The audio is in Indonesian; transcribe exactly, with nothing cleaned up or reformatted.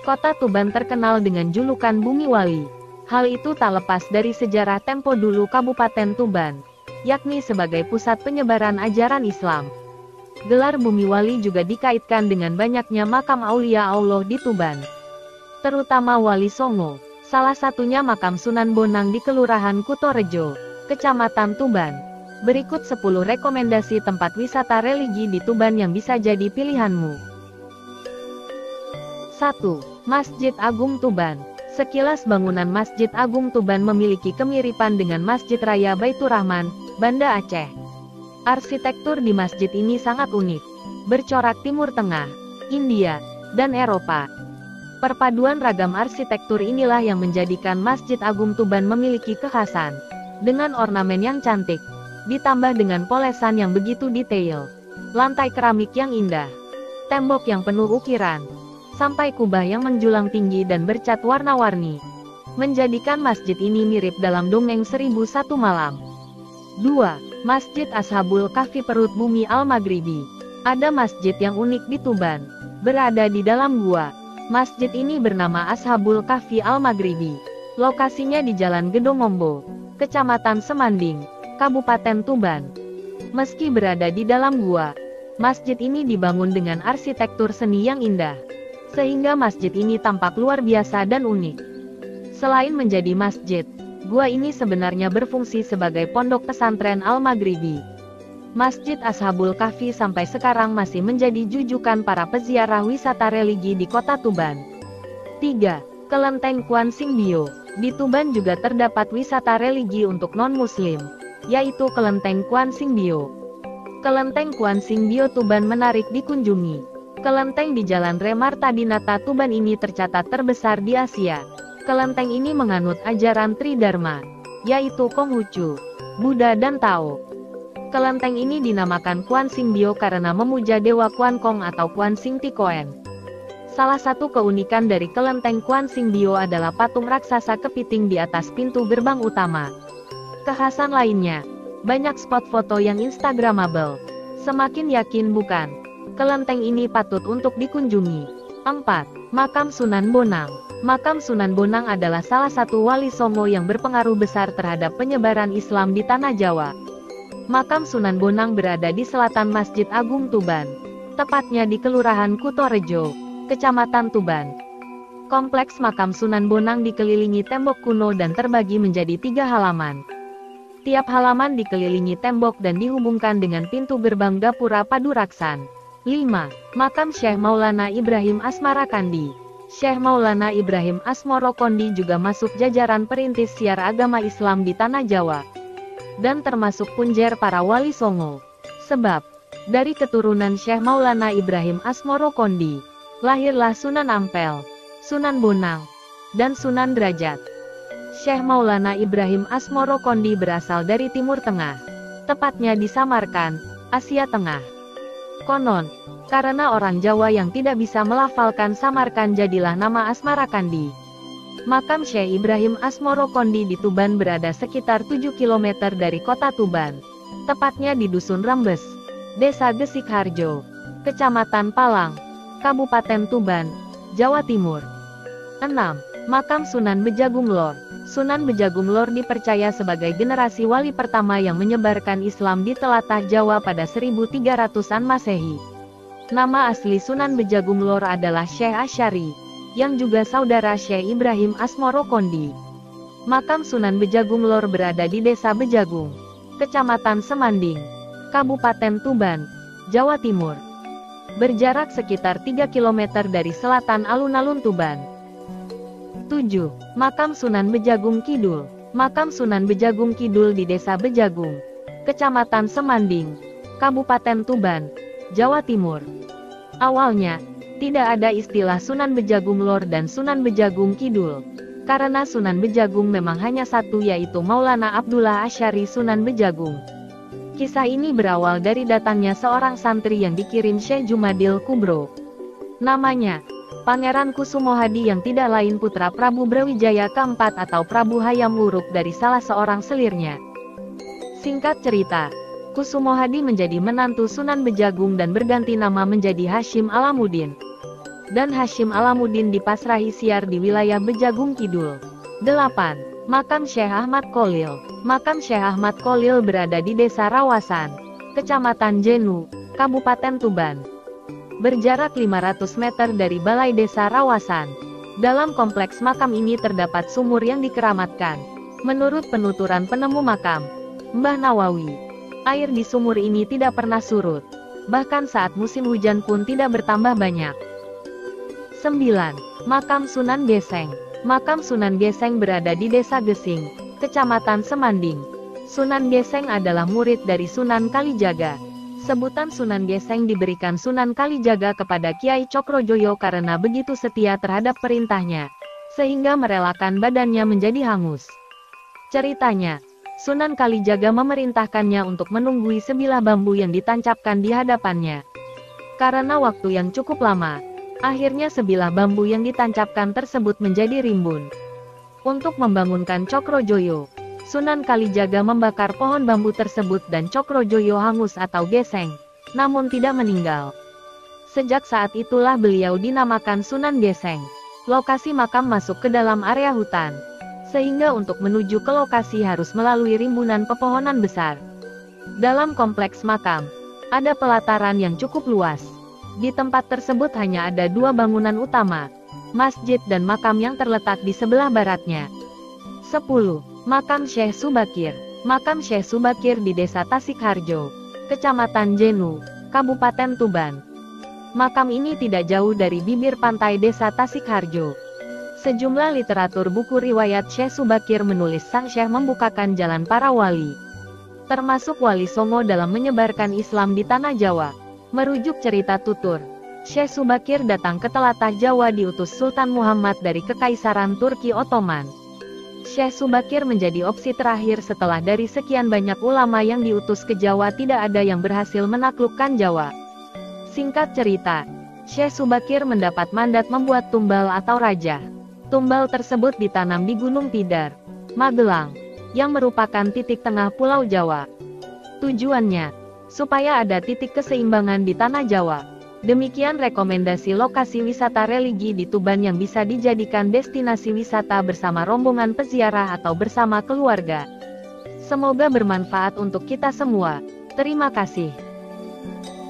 Kota Tuban terkenal dengan julukan Bumi Wali. Hal itu tak lepas dari sejarah tempo dulu Kabupaten Tuban, yakni sebagai pusat penyebaran ajaran Islam. Gelar Bumi Wali juga dikaitkan dengan banyaknya makam aulia Allah di Tuban, terutama Wali Songo. Salah satunya makam Sunan Bonang di Kelurahan Kutorejo, Kecamatan Tuban. Berikut sepuluh rekomendasi tempat wisata religi di Tuban yang bisa jadi pilihanmu. satu. Masjid Agung Tuban. Sekilas bangunan Masjid Agung Tuban memiliki kemiripan dengan Masjid Raya Baitur Rahman, Banda Aceh. Arsitektur di masjid ini sangat unik, bercorak Timur Tengah, India, dan Eropa. Perpaduan ragam arsitektur inilah yang menjadikan Masjid Agung Tuban memiliki kekhasan, dengan ornamen yang cantik, ditambah dengan polesan yang begitu detail, lantai keramik yang indah, tembok yang penuh ukiran, sampai kubah yang menjulang tinggi dan bercat warna-warni, menjadikan masjid ini mirip dalam dongeng Seribu Satu Malam. dua. Masjid Ashabul Kahfi Perut Bumi Al-Maghribi. Ada masjid yang unik di Tuban, berada di dalam gua. Masjid ini bernama Ashabul Kahfi Al-Maghribi. Lokasinya di Jalan Gedongombo, Kecamatan Semanding, Kabupaten Tuban. Meski berada di dalam gua, masjid ini dibangun dengan arsitektur seni yang indah, sehingga masjid ini tampak luar biasa dan unik. Selain menjadi masjid, gua ini sebenarnya berfungsi sebagai pondok pesantren Al-Maghribi. Masjid Ashabul Kahfi sampai sekarang masih menjadi jujukan para peziarah wisata religi di kota Tuban. tiga. Kelenteng Kuan Sing Bio. Di Tuban juga terdapat wisata religi untuk non-muslim, yaitu Kelenteng Kuan Sing Bio. Kelenteng Kuan Sing Bio Tuban menarik dikunjungi. Kelenteng di Jalan Remartadinata Tuban ini tercatat terbesar di Asia. Kelenteng ini menganut ajaran Tridharma, yaitu Konghucu, Buddha dan Tao. Kelenteng ini dinamakan Kuan Sing Bio karena memuja Dewa Kuan Kong atau Kuan Sing Tikoen. Salah satu keunikan dari Kelenteng Kuan Sing Bio adalah patung raksasa kepiting di atas pintu gerbang utama. Kekhasan lainnya, banyak spot foto yang instagramable. Semakin yakin bukan? Kelenteng ini patut untuk dikunjungi. empat. Makam Sunan Bonang. Makam Sunan Bonang adalah salah satu wali Songo yang berpengaruh besar terhadap penyebaran Islam di Tanah Jawa. Makam Sunan Bonang berada di selatan Masjid Agung Tuban, tepatnya di Kelurahan Kutorejo, Kecamatan Tuban. Kompleks makam Sunan Bonang dikelilingi tembok kuno dan terbagi menjadi tiga halaman. Tiap halaman dikelilingi tembok dan dihubungkan dengan pintu gerbang Gapura Paduraksan. lima. Makam Syekh Maulana Ibrahim Asmarakandi. Syekh Maulana Ibrahim Asmorokondi juga masuk jajaran perintis siar agama Islam di Tanah Jawa, dan termasuk punjer para wali Songo. Sebab, dari keturunan Syekh Maulana Ibrahim Asmorokondi, lahirlah Sunan Ampel, Sunan Bonang, dan Sunan Derajat. Syekh Maulana Ibrahim Asmorokondi berasal dari Timur Tengah, tepatnya di Samarkand, Asia Tengah. Konon, karena orang Jawa yang tidak bisa melafalkan Samarkand jadilah nama Asmarakandi. Makam Syekh Ibrahim Asmorokondi di Tuban berada sekitar tujuh kilometer dari kota Tuban, tepatnya di Dusun Rembes, Desa Gesikharjo, Kecamatan Palang, Kabupaten Tuban, Jawa Timur. enam. Makam Sunan Bejagung Lor. Sunan Bejagung Lor dipercaya sebagai generasi wali pertama yang menyebarkan Islam di telatah Jawa pada seribu tiga ratusan Masehi. Nama asli Sunan Bejagung Lor adalah Syekh Asyari, yang juga saudara Syekh Ibrahim Asmorokondi. Makam Sunan Bejagung Lor berada di Desa Bejagung, Kecamatan Semanding, Kabupaten Tuban, Jawa Timur. Berjarak sekitar tiga kilometer dari selatan alun-alun Tuban. tujuh. Makam Sunan Bejagung Kidul. Makam Sunan Bejagung Kidul di Desa Bejagung, Kecamatan Semanding, Kabupaten Tuban, Jawa Timur. Awalnya, tidak ada istilah Sunan Bejagung Lor dan Sunan Bejagung Kidul, karena Sunan Bejagung memang hanya satu, yaitu Maulana Abdullah Asyari Sunan Bejagung. Kisah ini berawal dari datangnya seorang santri yang dikirim Syekh Jumadil Kubro. Namanya Pangeran Kusumohadi, yang tidak lain putra Prabu Brawijaya keempat atau Prabu Hayam Wuruk dari salah seorang selirnya. Singkat cerita, Kusumohadi menjadi menantu Sunan Bejagung dan berganti nama menjadi Hashim Alamuddin. dan Hashim Alamuddin dipasrahi siar di wilayah Bejagung Kidul. delapan. Makam Syekh Ahmad Kholil. Makam Syekh Ahmad Kholil berada di Desa Rawasan, Kecamatan Jenu, Kabupaten Tuban. Berjarak lima ratus meter dari Balai Desa Rawasan. Dalam kompleks makam ini terdapat sumur yang dikeramatkan. Menurut penuturan penemu makam, Mbah Nawawi, air di sumur ini tidak pernah surut. Bahkan saat musim hujan pun tidak bertambah banyak. sembilan. Makam Sunan Geseng. Makam Sunan Geseng berada di Desa Gesing, Kecamatan Semanding. Sunan Geseng adalah murid dari Sunan Kalijaga. Sebutan Sunan Geseng diberikan Sunan Kalijaga kepada Kiai Cokrojoyo karena begitu setia terhadap perintahnya, sehingga merelakan badannya menjadi hangus. Ceritanya, Sunan Kalijaga memerintahkannya untuk menunggui sebilah bambu yang ditancapkan di hadapannya. Karena waktu yang cukup lama, akhirnya sebilah bambu yang ditancapkan tersebut menjadi rimbun. Untuk membangunkan Cokrojoyo, Sunan Kalijaga membakar pohon bambu tersebut dan Cokrojoyo hangus atau geseng, namun tidak meninggal. Sejak saat itulah beliau dinamakan Sunan Geseng. Lokasi makam masuk ke dalam area hutan, sehingga untuk menuju ke lokasi harus melalui rimbunan pepohonan besar. Dalam kompleks makam, ada pelataran yang cukup luas. Di tempat tersebut hanya ada dua bangunan utama, masjid dan makam yang terletak di sebelah baratnya. sepuluh. Makam Syekh Subakir. Makam Syekh Subakir di Desa Tasikharjo, Kecamatan Jenu, Kabupaten Tuban. Makam ini tidak jauh dari bibir pantai Desa Tasikharjo. Sejumlah literatur buku riwayat Syekh Subakir menulis sang Syekh membukakan jalan para wali, termasuk Wali Songo dalam menyebarkan Islam di Tanah Jawa. Merujuk cerita tutur, Syekh Subakir datang ke telatah Jawa diutus Sultan Muhammad dari Kekaisaran Turki Ottoman. Syekh Subakir menjadi opsi terakhir setelah dari sekian banyak ulama yang diutus ke Jawa tidak ada yang berhasil menaklukkan Jawa. Singkat cerita, Syekh Subakir mendapat mandat membuat tumbal atau raja. Tumbal tersebut ditanam di Gunung Tidar, Magelang, yang merupakan titik tengah Pulau Jawa. Tujuannya supaya ada titik keseimbangan di Tanah Jawa. Demikian rekomendasi lokasi wisata religi di Tuban yang bisa dijadikan destinasi wisata bersama rombongan peziarah atau bersama keluarga. Semoga bermanfaat untuk kita semua. Terima kasih.